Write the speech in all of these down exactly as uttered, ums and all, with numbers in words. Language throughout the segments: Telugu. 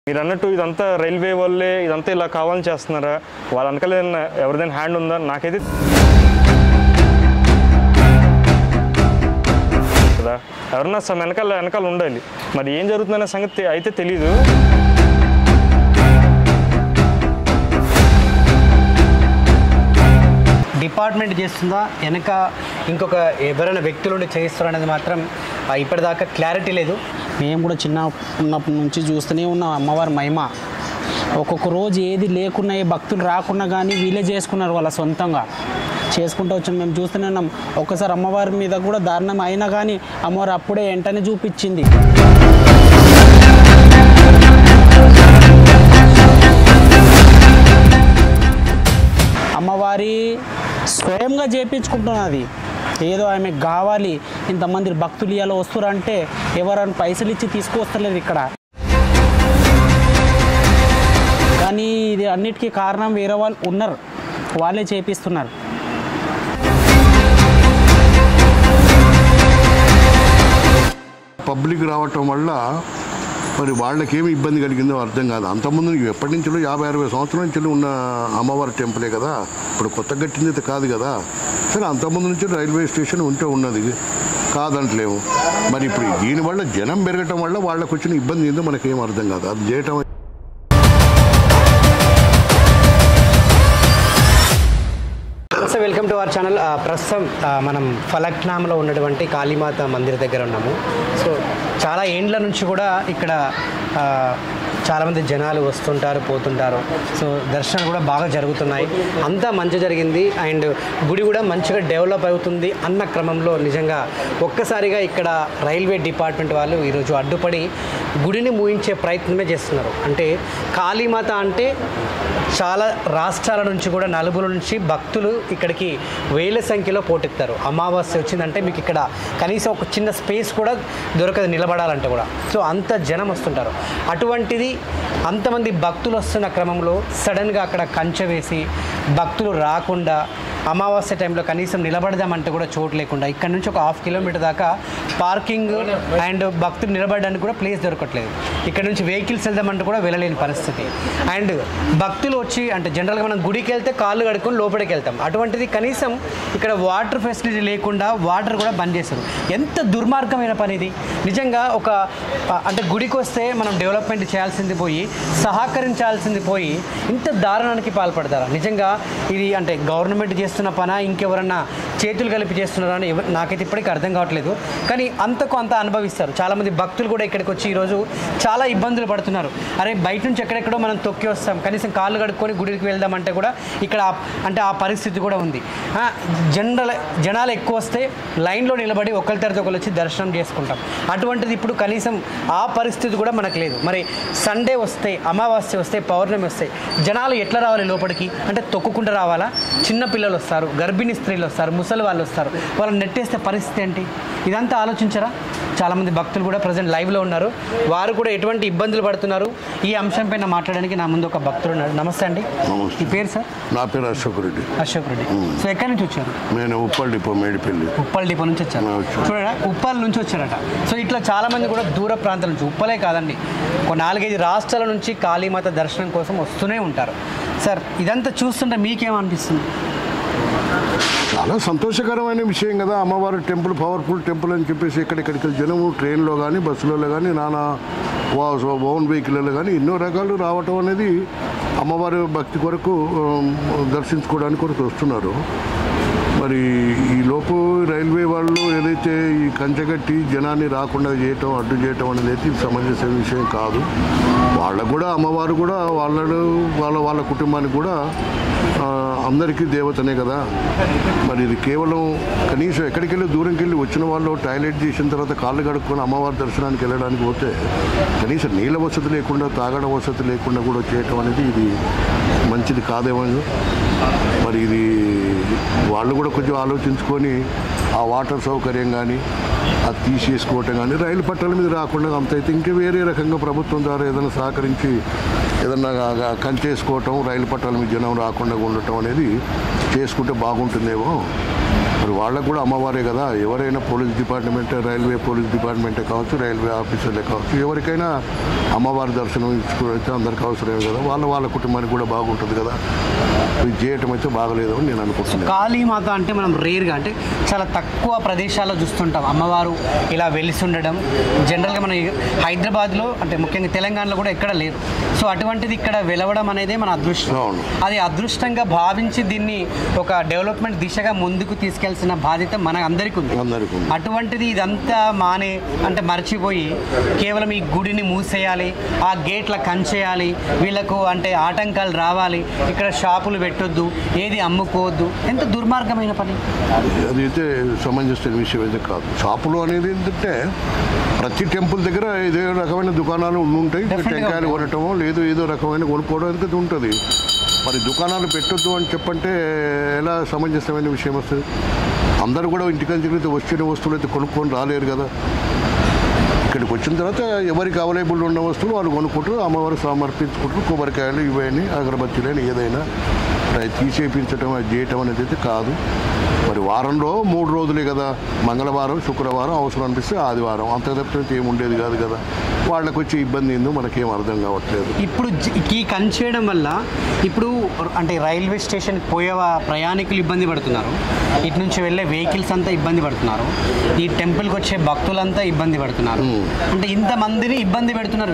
మీరు అన్నట్టు ఇదంతా రైల్వే వాళ్ళే ఇదంతా ఇలా కావాలని చేస్తున్నారా, వాళ్ళ వెనకాల ఎవరిదైనా హ్యాండ్ ఉందా? నాకైతే కదా ఎవరన్నా సమ్ వెనకాల వెనకాల ఉండాలి. మరి ఏం జరుగుతుందనే సంగతి అయితే తెలీదు. డిపార్ట్మెంట్ చేస్తుందా వెనక ఇంకొక ఎవరైనా వ్యక్తులు ఉండి చేయిస్తారు అనేది మాత్రం ఇప్పటిదాకా క్లారిటీ లేదు. మేము కూడా చిన్న ఉన్నప్పటి నుంచి చూస్తూనే ఉన్నాం అమ్మవారి మహిమ. ఒక్కొక్క రోజు ఏది లేకున్నా ఏ భక్తులు రాకున్నా కానీ వీళ్ళే చేసుకున్నారు వాళ్ళ సొంతంగా చేసుకుంటూ వచ్చాం. మేము చూస్తూనే ఉన్నాం. ఒక్కసారి అమ్మవారి మీద కూడా దారుణం అయినా కానీ అమ్మవారు అప్పుడే వెంటనే చూపించింది. అమ్మవారి స్వయంగా చేయించుకుంటున్నది. ఏదో ఆమెకు కావాలి ఇంతమంది భక్తులు ఇలా వస్తారంటే ఎవరైనా పైసలు ఇచ్చి తీసుకొస్తలేదు ఇక్కడ. కానీ ఇది అన్నిటికీ కారణం వేరే వాళ్ళు ఉన్నారు, వాళ్ళే చేపిస్తున్నారు. పబ్లిక్ రావటం వల్ల మరి వాళ్ళకేమి ఇబ్బంది కలిగిందో అర్థం కాదు. అంతకుముందు ఎప్పటి నుంచో యాభై అరవై సంవత్సరాల నుంచి ఉన్న అమ్మవారి టెంపులే కదా, ఇప్పుడు కొత్త కట్టింది కాదు కదా. సరే అంతకుముందు నుంచి రైల్వే స్టేషన్ ఉంటే ఉన్నది కాదంటలేము. మరి ఇప్పుడు దీనివల్ల జనం పెరగటం వల్ల వాళ్ళకు వచ్చిన ఇబ్బంది ఏందో మనకేం అర్థం కాదు. అది చేయటం so welcome to our channel. ప్రస్తుతం మనం ఫలక్నామలో ఉన్నటువంటి కాళీమాత మందిర్ దగ్గర ఉన్నాము. సో చాలా ఏండ్ల నుంచి కూడా ఇక్కడ చాలామంది జనాలు వస్తుంటారు పోతుంటారు. సో దర్శనాలు కూడా బాగా జరుగుతున్నాయి, అంతా మంచి జరిగింది. అండ్ గుడి కూడా మంచిగా డెవలప్ అవుతుంది అన్న క్రమంలో నిజంగా ఒక్కసారిగా ఇక్కడ రైల్వే డిపార్ట్మెంట్ వాళ్ళు ఈరోజు అడ్డుపడి గుడిని మూయించే ప్రయత్నమే చేస్తున్నారు. అంటే కాళీమాత అంటే చాలా రాష్ట్రాల నుంచి కూడా నలుగురు నుంచి భక్తులు ఇక్కడికి వేల సంఖ్యలో పోటెత్తారు. అమావాస్య వచ్చిందంటే మీకు ఇక్కడ కనీసం ఒక చిన్న స్పేస్ కూడా దొరకదు నిలబడాలంటే కూడా. సో అంత జనం వస్తుంటారు. అటువంటిది అంతమంది భక్తులు వస్తున్న క్రమంలో సడన్గా అక్కడ కంచె వేసి భక్తులు రాకుండా అమావాస్య టైంలో కనీసం నిలబడదామంటే కూడా చోటు లేకుండా ఇక్కడ నుంచి ఒక హాఫ్ కిలోమీటర్ దాకా పార్కింగ్ అండ్ భక్తులు నిలబడడానికి కూడా ప్లేస్ దొరకట్లేదు. ఇక్కడ నుంచి వెహికల్స్ వెళ్దామంటే కూడా వెళ్ళలేని పరిస్థితి. అండ్ భక్తులు వచ్చి అంటే జనరల్గా మనం గుడికి వెళ్తే కాళ్ళు కడుక్కొని లోపలికి వెళ్తాం, అటువంటిది కనీసం ఇక్కడ వాటర్ ఫెసిలిటీ లేకుండా వాటర్ కూడా బంద్ చేశారు. ఎంత దుర్మార్గమైన పని ఇది నిజంగా. ఒక అంటే గుడికి వస్తే మనం డెవలప్మెంట్ చేయాల్సింది పోయి సహకరించాల్సింది పోయి ఇంత దారుణానికి పాల్పడతారా? నిజంగా ఇది అంటే గవర్నమెంట్ చేస్తున్న పనా ఇంకెవరన్నా చేతులు కలిపి చేస్తున్నారా అని నాకైతే ఇప్పటికీ అర్థం కావట్లేదు. కానీ అంతకు అంత అనుభవిస్తారు. చాలామంది భక్తులు కూడా ఇక్కడికి వచ్చి ఈరోజు చాలా ఇబ్బందులు పడుతున్నారు. అరే బయట నుంచి ఎక్కడెక్కడో మనం తొక్కి వస్తాం, కనీసం కాళ్ళు కడుక్కొని గుడికి వెళ్దామంటే కూడా ఇక్కడ అంటే ఆ పరిస్థితి కూడా ఉంది. జనరల్ జనాలు ఎక్కువ వస్తే లైన్లో నిలబడి ఒకరి తర్వాత ఒకరు వచ్చి దర్శనం చేసుకుంటాం. అటువంటిది ఇప్పుడు కనీసం ఆ పరిస్థితి కూడా మనకు లేదు. మరి సండే వస్తే అమావాస్య వస్తే పౌర్ణమి వస్తే జనాలు ఎట్లా రావాలి లోపలికి? అంటే తొక్కుకుంటూ రావాలా? చిన్న పిల్లలు వస్తారు, గర్భిణీ స్త్రీలు వస్తారు, ముసలి వాళ్ళు వస్తారు, వాళ్ళని నెట్టేస్తే పరిస్థితి ఏంటి? ఇదంతా ఆలోచించరా? చాలామంది భక్తులు కూడా ప్రజెంట్ లైవ్లో ఉన్నారు, వారు కూడా ఎటువంటి ఇబ్బందులు పడుతున్నారు ఈ అంశం పైన మాట్లాడడానికి నా ముందు ఒక భక్తుడు ఉన్నాడు. నమస్తే అండి, ఈ పేరు సార్? నా పేరు అశోక్ రెడ్డి. అశోక్ రెడ్డి. సో ఎక్కడి నుంచి వచ్చారు? నేను ఉప్పల్ డిపో మేడిపల్లి. ఉప్పల్ డిపో నుంచి వచ్చాను. చూడరా ఉప్పల్ నుంచి వచ్చారట. సో ఇట్లా చాలామంది కూడా దూర ప్రాంతాల నుంచి, ఉప్పలే కాదండి ఒక నాలుగైదు రాష్ట్రాల నుంచి కాళీమాత దర్శనం కోసం వస్తూనే ఉంటారు. సార్ ఇదంతా చూస్తుంటే మీకేమనిపిస్తుంది? చాలా సంతోషకరమైన విషయం కదా. అమ్మవారి టెంపుల్ పవర్ఫుల్ టెంపుల్ అని చెప్పేసి ఎక్కడెక్కడికి జనము ట్రైన్లో కానీ బస్సులలో కానీ నానా ఓన్ వెహికల్లో కానీ ఎన్నో రకాలు రావటం అనేది అమ్మవారి భక్తి కొరకు దర్శించుకోవడానికి కొరకు వస్తున్నారు. మరి ఈలోపు రైల్వే వాళ్ళు ఏదైతే ఈ కంచెగట్టి జనాన్ని రాకుండా చేయటం అడ్డు చేయటం అనేది అయితే సమంజస విషయం కాదు. వాళ్ళకు కూడా అమ్మవారు కూడా వాళ్ళ వాళ్ళ వాళ్ళ కుటుంబానికి కూడా అందరికీ దేవతనే కదా. మరి ఇది కేవలం కనీసం ఎక్కడికి వెళ్ళి దూరంకి వెళ్ళి వచ్చిన వాళ్ళు టాయిలెట్ చేసిన తర్వాత కాళ్ళు కడుక్కొని అమ్మవారి దర్శనానికి వెళ్ళడానికి పోతే కనీసం నీళ్ళ వసతి లేకుండా తాగడం వసతి లేకుండా కూడా చేయటం అనేది ఇది మంచిది కాదేమో. మరి ఇది వాళ్ళు కూడా కొంచెం ఆలోచించుకొని ఆ వాటర్ సౌకర్యం కానీ అది తీసేసుకోవటం కానీ రైలు పట్టాల మీద రాకుండా అంత అయితే ఇంకా వేరే రకంగా ప్రభుత్వం ద్వారా ఏదైనా సహకరించి ఏదన్నా కంచేసుకోవటం రైలు పట్టాల మీద జనం రాకుండా ఉండటం అనేది చేసుకుంటే బాగుంటుందేమో. మరి మరి వాళ్ళకు కూడా అమ్మవారే కదా. ఎవరైనా పోలీస్ డిపార్ట్మెంట్, రైల్వే పోలీస్ డిపార్ట్మెంటే కావచ్చు, రైల్వే ఆఫీసర్లే కావచ్చు, ఎవరికైనా అమ్మవారి దర్శనం ఇచ్చుకోవైతే అందరికీ అవసరమే కదా. వాళ్ళ వాళ్ళ కుటుంబానికి కూడా బాగుంటుంది కదా. ఇది చేయటం అయితే బాగలేదు అని నేను అనుకుంటున్నాను. కాళీమాత అంటే మనం రేర్గా అంటే చాలా తక్కువ ప్రదేశాల్లో చూస్తుంటాం అమ్మవారు ఇలా వెలిసి ఉండడం. జనరల్గా మన హైదరాబాద్లో అంటే ముఖ్యంగా తెలంగాణలో కూడా ఎక్కడ లేదు. సో అటువంటిది ఇక్కడ వెలవడం అనేది మన అదృష్టం. అది అదృష్టంగా భావించి దీన్ని ఒక డెవలప్మెంట్ దిశగా ముందుకు తీసుకెళ్లాల్సిన బాధ్యత మన అందరికీ ఉంది. అటువంటిది ఇదంతా మానే అంటే మర్చిపోయి కేవలం ఈ గుడిని మూసేయాలి, ఆ గేట్ల కంచేయాలి, వీళ్ళకు అంటే ఆటంకాలు రావాలి, ఇక్కడ షాపులు పెట్టొద్దు, ఏది అమ్ముకోవద్దు. ఎంత దుర్మార్గమైన పని. అదైతే సమంజసమైన విషయం అయితే కాదు. షాపులు అనేది ఏంటంటే ప్రతి టెంపుల్ దగ్గర ఇదే రకమైన దుకాణాలు ఉంటాయి. టెంకాయలు కొనటమో లేదు ఏదో రకమైన కొనుక్కోవడం అనేది ఉంటుంది. మరి దుకాణాలు పెట్టొద్దు అని చెప్పంటే ఎలా సమంజసమైన విషయం వస్తుంది? అందరూ కూడా ఇంటికి వచ్చిన వస్తువులు అయితే కొనుక్కొని రాలేరు కదా. ఇక్కడికి వచ్చిన తర్వాత ఎవరికి అవైలబుల్ ఉన్న వస్తువులు వాళ్ళు కొనుక్కుంటారు, అమ్మవారు సమర్పించుకుంటారు. కొబ్బరికాయలు ఇవన్నీ అగరబత్తులని ఏదైనా తీసేపించడం అది చేయటం అనేది అయితే కాదు. మరి వారంలో మూడు రోజులే కదా, మంగళవారం శుక్రవారం అవసరం అనిపిస్తే ఆదివారం, అంత తప్పితే ఏమి ఉండేది కాదు కదా. వాళ్ళకి వచ్చే ఇబ్బంది ఏందో మనకేం అర్థం కావట్లేదు. ఇప్పుడు ఈ కంచేయడం వల్ల ఇప్పుడు అంటే రైల్వే స్టేషన్కి పోయే ప్రయాణికులు ఇబ్బంది పడుతున్నారు, ఇటు నుంచి వెళ్ళే వెహికల్స్ అంతా ఇబ్బంది పడుతున్నారు, ఈ టెంపుల్కి వచ్చే భక్తులంతా ఇబ్బంది పడుతున్నారు. అంటే ఇంతమందిని ఇబ్బంది పెడుతున్నారు.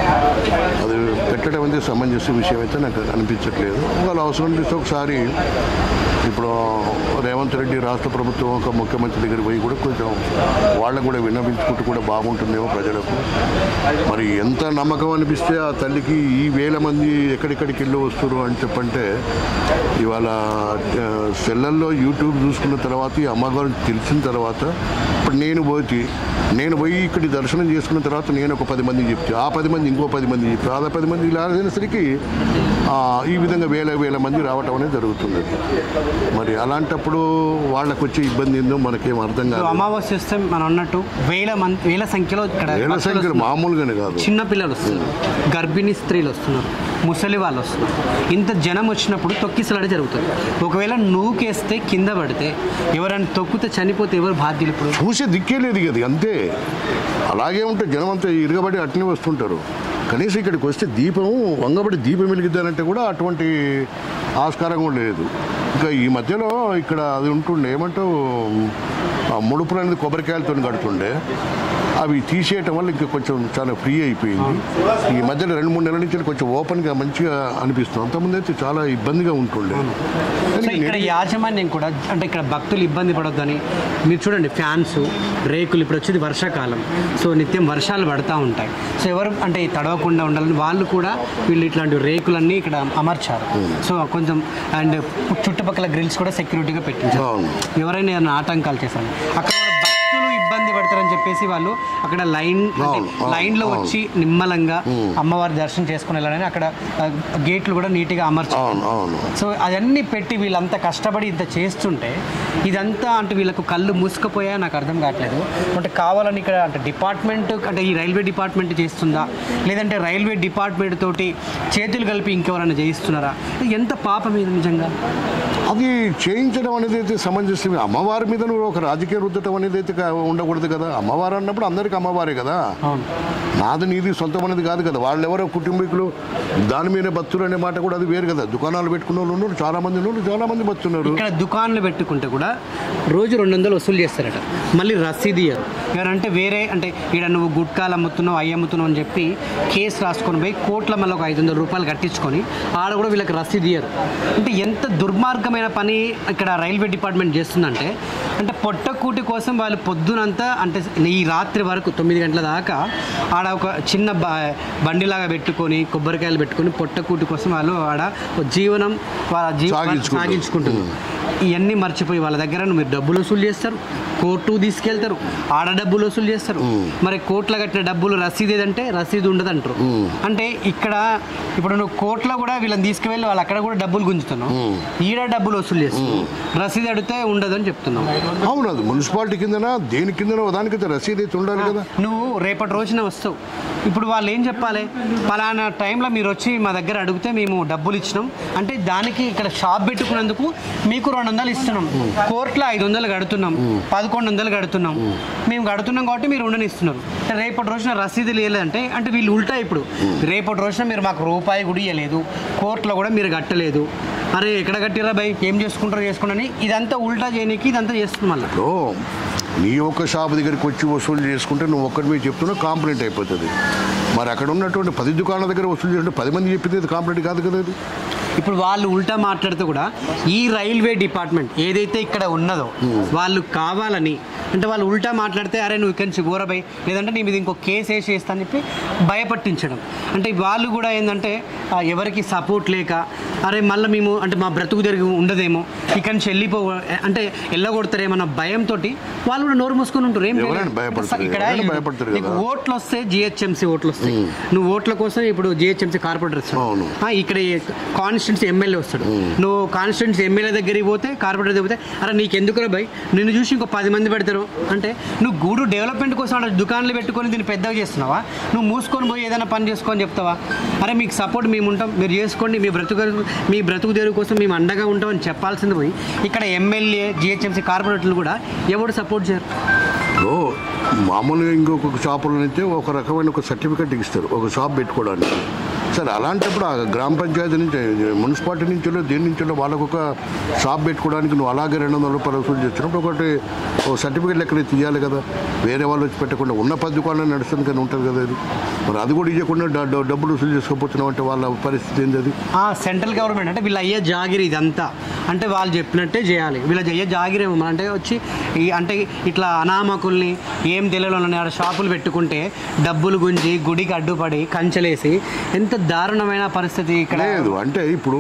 అది పెట్టడం అనేది సమంజస విషయం అయితే నాకు అనిపించట్లేదు. వాళ్ళు అవసరం అనిపిస్తే ఒకసారి ఇప్పుడు రేవంత్ రెడ్డి రాష్ట్ర ప్రభుత్వం ఒక ముఖ్యమంత్రి దగ్గర పోయి కూడా కొంచెం వాళ్ళకు కూడా విన్నవించుకుంటూ కూడా బాగుంటుందేమో ప్రజలకు. మరి ఎంత నమ్మకం అనిపిస్తే ఆ తల్లికి ఈ వేల మంది ఎక్కడెక్కడికి వెళ్ళి వస్తారు అని చెప్పంటే, ఇవాళ సెల్లల్లో యూట్యూబ్ చూసుకున్న తర్వాత ఈ అమ్మగారు తెలిసిన తర్వాత ఇప్పుడు నేను పోయి నేను పోయి ఇక్కడి దర్శనం చేసుకున్న తర్వాత నేను ఒక పది మందికి చెప్తే ఆ పది మంది ఇంకో పది మంది చెప్తే ఆ పది మంది ఇలా అయినసరికి ఈ విధంగా వేల వేల మంది రావటం అనేది జరుగుతుంది. మరి అలాంటప్పుడు వాళ్ళకు వచ్చే ఇబ్బంది ఏందో మనకేం అర్థం కాదు. అమావాస్య వస్తే మనం అన్నట్టు వేల మంది వేల సంఖ్యలో ఇక్కడ వేల సంఖ్యలో మామూలుగానే కాదు, చిన్నపిల్లలు వస్తున్నారు, గర్భిణీ స్త్రీలు వస్తున్నారు, ముసలి వాళ్ళు వస్తున్నారు. ఇంత జనం వచ్చినప్పుడు తొక్కిసలాట జరుగుతుంది. ఒకవేళ నూకేస్తే కింద పడితే ఎవరైనా తొక్కితే చనిపోతే ఎవరు బాధ్యులు? ఇప్పుడు చూసే దిక్కే లేదు కదా. అంతే అలాగే ఉంటే జనం అంతా ఇరగబడి అట్నే వస్తుంటారు. కనీసం ఇక్కడికి వస్తే దీపం వంగబడి దీపం వెలిగిద్దానంటే కూడా అటువంటి ఆస్కారం కూడా లేదు. ఇంకా ఈ మధ్యలో ఇక్కడ అది ఉంటుండే ఏమంటావు ముడుపులు అనేది కొబ్బరికాయలతో కడుతుండే, అవి తీసేయటం వల్ల ఇంకా కొంచెం చాలా ఫ్రీ అయిపోయింది. ఈ మధ్యలో రెండు మూడు నెలల నుంచి కొంచెం ఓపెన్గా మంచిగా అనిపిస్తుంది. అంతకుముందు అయితే చాలా ఇబ్బందిగా ఉంటుండే. ఇక్కడ యాజమాన్యం కూడా అంటే ఇక్కడ భక్తులు ఇబ్బంది పడొద్దని మీరు చూడండి, ఫ్యాన్స్ రేకులు ఇప్పుడు వచ్చేది వర్షాకాలం, సో నిత్యం వర్షాలు పడుతూ ఉంటాయి. సో ఎవరు అంటే తడవకుండా ఉండాలని వాళ్ళు కూడా వీళ్ళు ఇట్లాంటి రేకులన్నీ ఇక్కడ అమర్చారు. సో కొంచెం అండ్ చుట్టుపక్కల గ్రిల్స్ కూడా సెక్యూరిటీగా పెట్టించారు. ఎవరైనా ఏమైనా ఆటంకాలు చేశారు అక్కడ భక్తులు ఇబ్బంది పడతారని చెప్పేసి వాళ్ళు అక్కడ లైన్ లైన్ లో వచ్చి నిమ్మలంగా అమ్మవారి దర్శనం చేసుకుని వెళ్ళాలని అక్కడ గేట్లు కూడా నీట్గా అమర్చారు. సో అవన్నీ పెట్టి వీళ్ళంతా కష్టపడి ఇంత చేస్తుంటే ఇదంతా అంటే వీళ్ళకు కళ్ళు మూసుకుపోయా నాకు అర్థం కావట్లేదు. అంటే కావాలని ఇక్కడ అంటే డిపార్ట్మెంట్ అంటే ఈ రైల్వే డిపార్ట్మెంట్ చేస్తుందా, లేదంటే రైల్వే డిపార్ట్మెంట్ తోటి చేతులు కలిపి ఇంకెవరైనా చేయిస్తున్నారా? ఎంత పాపం ఇది నిజంగా. అది చేయించడం అనేది అయితే సమంజసం. అమ్మవారి మీద నువ్వు ఒక రాజకీయ రుద్దటం అనేది అయితే ఉండకూడదు కదా. అమ్మవారు అన్నప్పుడు అందరికీ అమ్మవారే కదా, నాది నీది సొంతం అనేది కాదు కదా. వాళ్ళు ఎవరో కుటుంబీకులు దాని మీద భక్తులు అనే మాట కూడా అది వేరు కదా. దుకాణాలు పెట్టుకున్న వాళ్ళు ఉన్నారు, చాలా మంది ఉన్నారు, చాలా మంది భక్తున్నారు. ఇక్కడ దుకాణాలు పెట్టుకుంటే కూడా రోజు రెండు వందలు వసూలు చేస్తారట, మళ్ళీ రసీదు ఇయ్యరు. ఎవరంటే వేరే అంటే ఇక్కడ నువ్వు గుట్కాలు అమ్ముతున్నావు అవి అమ్ముతున్నావు అని చెప్పి కేసు రాసుకొని పోయి కోట్ల మళ్ళీ ఒక ఐదు వందల రూపాయలు కట్టించుకొని ఆడ కూడా వీళ్ళకి రసీదు ఇయ్యరు. అంటే ఎంత దుర్మార్గమైన పని ఇక్కడ రైల్వే డిపార్ట్మెంట్ చేస్తుందంటే, అంటే పొట్టకూటి కోసం వాళ్ళు పొద్దునంతా అంటే ఈ రాత్రి వరకు తొమ్మిది గంటల దాకా ఆడ ఒక చిన్న బండిలాగా పెట్టుకొని కొబ్బరికాయలు పెట్టుకొని పొట్టకూటి కోసం వాళ్ళు ఆడ జీవనం వాళ్ళ జీవనం సాగించుకుంటున్నారు. ఇవన్నీ మర్చిపోయి వాళ్ళ దగ్గర మీరు డబ్బులు వసూలు చేస్తారు, కోర్టు తీసుకెళ్తారు, ఆడ డబ్బులు వసూలు చేస్తారు. మరి కోట్ల కట్టిన డబ్బులు రసీదు ఏదంటే రసీదు ఉండదు అంటారు. అంటే ఇక్కడ ఇప్పుడు నువ్వు కోట్ల కూడా వీళ్ళని తీసుకువెళ్ళి వాళ్ళు అక్కడ కూడా డబ్బులు గుంజుతున్నావు, ఈడ డబ్బులు వసూలు చేస్తున్నావు, రసీదు అడిగితే ఉండదు అని చెప్తున్నావు. అవును, అది మున్సిపాలిటీ కిందనా దేని కిందనో దానికైతే రసీదు అయితే ఉండాలి కదా. నువ్వు రేపటి రోజున వస్తావు, ఇప్పుడు వాళ్ళు ఏం చెప్పాలి, పలానా టైంలో మీరు వచ్చి మా దగ్గర అడిగితే మేము డబ్బులు ఇచ్చినాం అంటే దానికి ఇక్కడ షాప్ పెట్టుకున్నందుకు మీకు రెండు వందలు ఇస్తున్నాం, కోర్టులో ఐదు వందలు కడుతున్నాం, పదకొండు వందలు కడుతున్నాం, మేము కడుతున్నాం కాబట్టి మీరు ఉండనిస్తున్నారు. రేపటి రోజున రసీదు లేదంటే అంటే వీళ్ళు ఉల్టా ఇప్పుడు రేపటి రోజున మీరు మాకు రూపాయి కూడా ఇవ్వలేదు, కోర్టులో కూడా మీరు కట్టలేదు, అరే ఎక్కడ కట్టిరా భయ్ ఏం చేసుకుంటారో చేసుకుంటారని ఇదంతా ఉల్టా చేయనీకి ఇదంతా చేస్తుంది. మళ్ళీ నీ ఒక్క షాప్ దగ్గరికి వచ్చి వసూలు చేసుకుంటే నువ్వు ఒక్కటి మీద చెప్తున్నా కాంప్లైంట్ అయిపోతుంది. మరి అక్కడ ఉన్నటువంటి పది దుకాణాల దగ్గర వసూలు చేస్తుంటే పది మంది చెప్పింది అది కాంప్లైంట్ కాదు కదా. అది ఇప్పుడు వాళ్ళు ఉల్టా మాట్లాడితే కూడా ఈ రైల్వే డిపార్ట్మెంట్ ఏదైతే ఇక్కడ ఉన్నదో వాళ్ళు కావాలని అంటే వాళ్ళు ఉల్టా మాట్లాడితే అరే నువ్వు ఇక్కడి నుంచి గోరబై లేదంటే నీ మీద ఇంకో కేసు వేసి వేస్తా అని చెప్పి భయపట్టించడం. అంటే వాళ్ళు కూడా ఏంటంటే ఎవరికి సపోర్ట్ లేక అరే మళ్ళీ మేము అంటే మా బ్రతుకు తిరిగి ఉండదేమో ఇక్కడి నుంచి వెళ్ళిపో అంటే వెళ్ళగొడతారేమన్న భయంతో వాళ్ళు కూడా నోరు మూసుకొని ఉంటారు. ఏం ఇక్కడ ఓట్లు వస్తే జిహెచ్ఎంసీ ఓట్లు వస్తాయి, నువ్వు ఓట్ల కోసం ఇప్పుడు జిహెచ్ఎంసీ కార్పొరేటర్ వస్తాడు, ఇక్కడ కాన్స్టిట్యున్సీ ఎమ్మెల్యే వస్తాడు, నువ్వు కాన్స్టిట్యున్సీ ఎమ్మెల్యే దగ్గరికి పోతే కార్పొరేటర్ దగ్గర పోతే అరే నీకు ఎందుకురా భయ్ నిన్ను చూసి ఇంకో పది మంది పెడతారు అంటే నువ్వు గూడు డెవలప్మెంట్ కోసం అక్కడ దుకాణాలు పెట్టుకొని దీన్ని పెద్దగా చేస్తున్నావా, నువ్వు మూసుకొని పోయి ఏదైనా పని చేసుకొని చెప్తావా, అరే మీకు సపోర్ట్ మేము ఉంటాం మీరు చేసుకోండి మీ బ్రతుకు మీ బ్రతుకు తెరువు కోసం మేము అండగా ఉంటామని చెప్పాల్సింది పోయి ఇక్కడ ఎమ్మెల్యే జిహెచ్ఎంసీ కార్పొరేటర్లు కూడా ఎవరు సపోర్ట్ చేయరు. మామూలుగా ఇంకొక షాపుల నుంచి ఒక రకమైన ఒక సర్టిఫికెట్ ఇస్తారు ఒక షాప్ పెట్టుకోవడానికి. సరే అలాంటప్పుడు ఆ గ్రామ పంచాయతీ నుంచి మున్సిపాలిటీ నుంచో దేని నుంచో వాళ్ళకు ఒక షాప్ పెట్టుకోవడానికి నువ్వు అలాగే రెండు వందల రూపాయలు వసూలు చేస్తున్నప్పుడు ఒకటి ఒక సర్టిఫికెట్లు ఎక్కడ తీయాలి కదా, వేరే వాళ్ళు వచ్చి పెట్టకుండా ఉన్న పది దుకాణాలు నడుస్తుంది కానీ ఉంటుంది కదా. అది మరి అది కూడా ఇవ్వకుండా డబ్బులు వసూలు చేసుకోపోతున్నాం అంటే వాళ్ళ పరిస్థితి ఏంది? అది సెంట్రల్ గవర్నమెంట్ అంటే వీళ్ళు అయ్యే జాగిరి ఇదంతా అంటే వాళ్ళు చెప్పినట్టే చేయాలి. వీళ్ళ అయ్యే జాగిరి ఏమో అంటే వచ్చి ఈ అంటే ఇట్లా అనామకుల్ని ఏం తెలియని ఆడ షాపులు పెట్టుకుంటే డబ్బులు గుంజి గుడికి అడ్డుపడి కంచెలేసి ఎంత దారుణమైన పరిస్థితి ఇక్కడ లేదు. అంటే ఇప్పుడు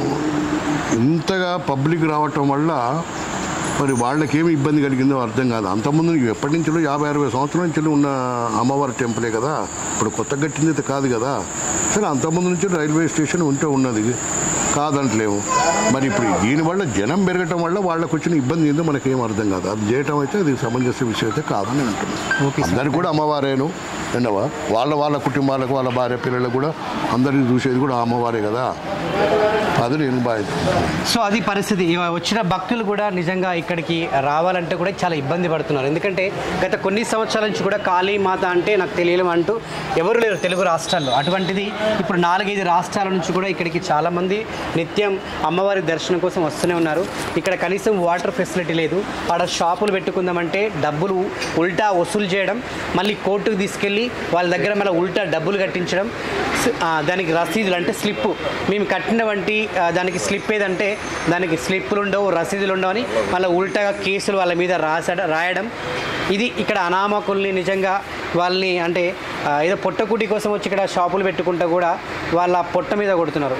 ఇంతగా పబ్లిక్ రావటం వల్ల మరి వాళ్ళకేమి ఇబ్బంది కలిగిందో అర్థం కాదు. అంతకుముందు ఎప్పటి నుంచో యాభై అరవై సంవత్సరాల నుంచి ఉన్న అమ్మవారి టెంపులే కదా, ఇప్పుడు కొత్త కట్టింది అయితే కాదు కదా. సరే అంతకుముందు నుంచి రైల్వే స్టేషన్ ఉంటే ఉన్నది కాదంటలేము. మరి ఇప్పుడు దీనివల్ల జనం పెరగటం వల్ల వాళ్ళకు వచ్చిన ఇబ్బంది ఏందో మనకేం అర్థం కాదు. అది చేయటం అయితే అది సమంజస విషయం అయితే కాదని అంటున్నాను. అందరికి కూడా అమ్మవారేను ఎండవా వాళ్ళ వాళ్ళ కుటుంబాలకు వాళ్ళ భార్య పిల్లలకు కూడా అందరికీ చూసేది కూడా అమ్మవారే కదా. అది నేను బాగా సో అది పరిస్థితి. వచ్చిన భక్తులు కూడా నిజంగా ఇక్కడికి రావాలంటే కూడా చాలా ఇబ్బంది పడుతున్నారు. ఎందుకంటే గత కొన్ని సంవత్సరాల నుంచి కూడా కాళీమాత అంటే నాకు తెలియడం అంటూ ఎవరు లేరు తెలుగు రాష్ట్రాల్లో. అటువంటిది ఇప్పుడు నాలుగైదు రాష్ట్రాల నుంచి కూడా ఇక్కడికి చాలామంది నిత్యం అమ్మవారి దర్శనం కోసం వస్తూనే ఉన్నారు. ఇక్కడ కనీసం వాటర్ ఫెసిలిటీ లేదు. ఆడ షాపులు పెట్టుకుందామంటే డబ్బులు ఉల్టా వసూలు చేయడం, మళ్ళీ కోర్టుకు తీసుకెళ్ళి వాళ్ళ దగ్గర మళ్ళీ ఉల్టా డబ్బులు కట్టించడం, దానికి రసీదులు అంటే స్లిప్ మేము కట్టిన వంటి దానికి స్లిప్ ఏదంటే దానికి స్లిప్పులు ఉండవు రసీదులు ఉండవు అని మళ్ళీ ఉల్టాగా కేసులు వాళ్ళ మీద రాసడ రాయడం. ఇది ఇక్కడ అనామకుల్ని నిజంగా వాళ్ళని అంటే ఏదో పొట్టకుటి కోసం వచ్చి ఇక్కడ షాపులు పెట్టుకుంటూ కూడా వాళ్ళ పొట్ట మీద కొడుతున్నారు.